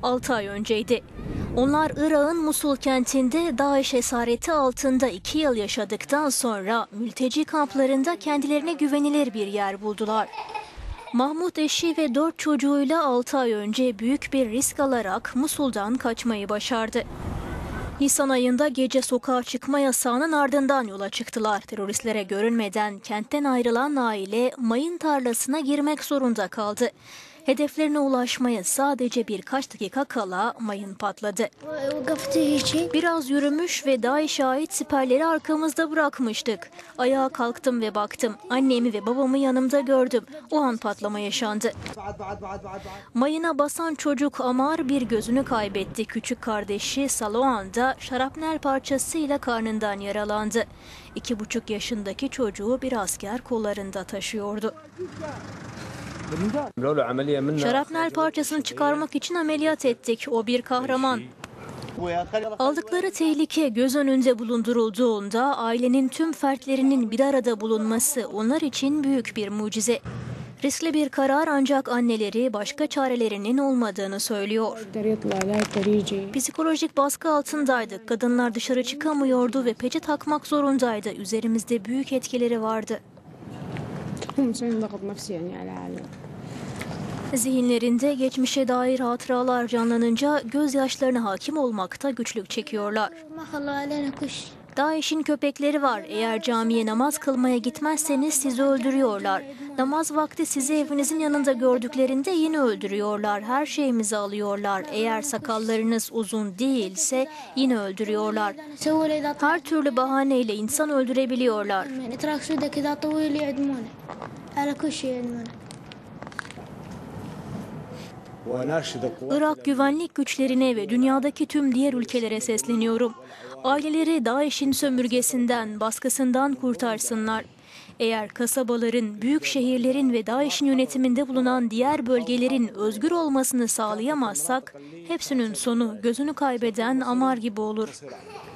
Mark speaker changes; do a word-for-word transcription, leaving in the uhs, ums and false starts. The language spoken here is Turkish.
Speaker 1: altı ay önceydi. Onlar Irak'ın Musul kentinde DAEŞ esareti altında iki yıl yaşadıktan sonra mülteci kamplarında kendilerine güvenilir bir yer buldular. Mahmut eşi ve dört çocuğuyla altı ay önce büyük bir risk alarak Musul'dan kaçmayı başardı. Nisan ayında gece sokağa çıkma yasağının ardından yola çıktılar. Teröristlere görünmeden kentten ayrılan aile mayın tarlasına girmek zorunda kaldı. Hedeflerine ulaşmaya sadece birkaç dakika kala mayın patladı. Biraz yürümüş ve DAEŞ'e ait siperleri arkamızda bırakmıştık. Ayağa kalktım ve baktım. Annemi ve babamı yanımda gördüm. O an patlama yaşandı. Mayına basan çocuk Amar bir gözünü kaybetti. Küçük kardeşi Saloan da şarapnel parçasıyla karnından yaralandı. İki buçuk yaşındaki çocuğu bir asker kollarında taşıyordu. Şarapnel parçasını çıkarmak için ameliyat ettik. O bir kahraman. Aldıkları tehlike göz önünde bulundurulduğunda ailenin tüm fertlerinin bir arada bulunması onlar için büyük bir mucize. Riskli bir karar ancak anneleri başka çarelerinin olmadığını söylüyor. Psikolojik baskı altındaydık. Kadınlar dışarı çıkamıyordu ve peçe takmak zorundaydı. Üzerimizde büyük etkileri vardı. Zihinlerinde geçmişe dair hatıralar canlanınca gözyaşlarına hakim olmakta güçlük çekiyorlar. DAEŞ'in köpekleri var. Eğer camiye namaz kılmaya gitmezseniz sizi öldürüyorlar. Namaz vakti sizi evinizin yanında gördüklerinde yine öldürüyorlar. Her şeyimizi alıyorlar. Eğer sakallarınız uzun değilse yine öldürüyorlar. Her türlü bahaneyle insan öldürebiliyorlar. Irak güvenlik güçlerine ve dünyadaki tüm diğer ülkelere sesleniyorum. Aileleri DAEŞ'in sömürgesinden, baskısından kurtarsınlar. Eğer kasabaların, büyük şehirlerin ve DAEŞ'in yönetiminde bulunan diğer bölgelerin özgür olmasını sağlayamazsak, hepsinin sonu gözünü kaybeden Amar gibi olur.